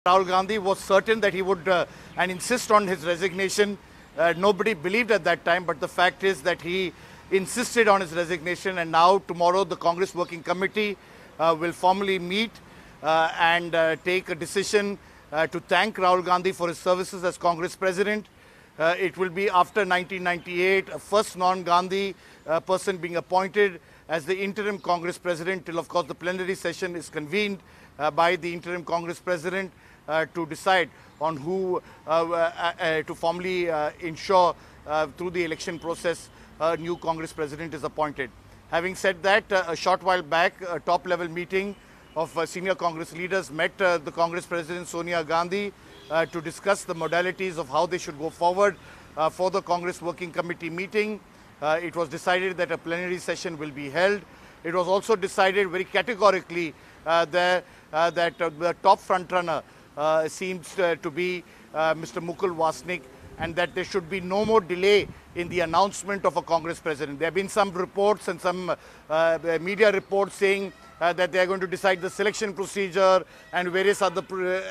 Rahul Gandhi was certain that he would and insist on his resignation. Nobody believed at that time, but the fact is that he insisted on his resignation, and now tomorrow the Congress Working Committee will formally meet and take a decision to thank Rahul Gandhi for his services as Congress President. It will be after 1998, a first non-Gandhi person being appointed as the interim Congress President till, of course, the plenary session is convened by the interim Congress President to decide on who to formally ensure through the election process a new Congress President is appointed. Having said that, a short while back, a top-level meeting of senior Congress leaders met the Congress President Sonia Gandhi to discuss the modalities of how they should go forward for the Congress Working Committee meeting. It was decided that a plenary session will be held. It was also decided very categorically that the top frontrunner seems to be Mr. Mukul Wasnik, and that there should be no more delay in the announcement of a Congress President. There have been some reports and some media reports saying that they are going to decide the selection procedure and various other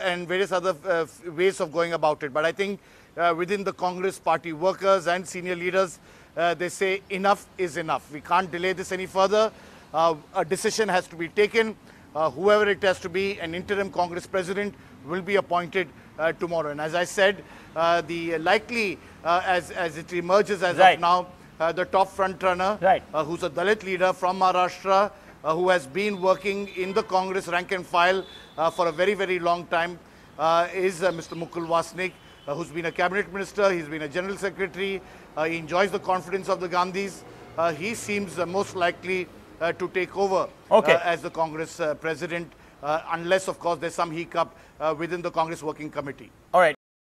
ways of going about it. But I think within the Congress party workers and senior leaders, they say enough is enough. We can't delay this any further. A decision has to be taken. Whoever it has to be, an interim Congress President will be appointed tomorrow. And as I said, the likely, as it emerges as of now, the top frontrunner, who's a Dalit leader from Maharashtra, who has been working in the Congress rank and file for a very, very long time, is Mr. Mukul Wasnik, who's been a cabinet minister, he's been a general secretary, he enjoys the confidence of the Gandhis. He seems most likely to take over as the Congress President, unless, of course, there's some hiccup within the Congress Working Committee. All right.